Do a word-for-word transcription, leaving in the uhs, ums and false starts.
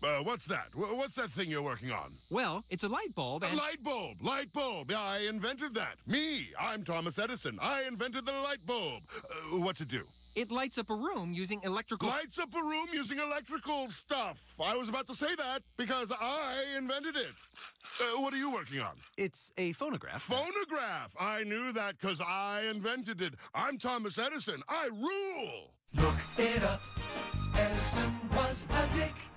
Uh, what's that? W- What's that thing you're working on? Well, it's a light bulb A and... light bulb! Light bulb! I invented that. Me! I'm Thomas Edison. I invented the light bulb. Uh, what's it do? It lights up a room using electrical... Lights up a room using electrical stuff. I was about to say that because I invented it. Uh, what are you working on? It's a phonograph. Phonograph! I knew that because I invented it. I'm Thomas Edison. I rule! Look it up. Edison was a dick.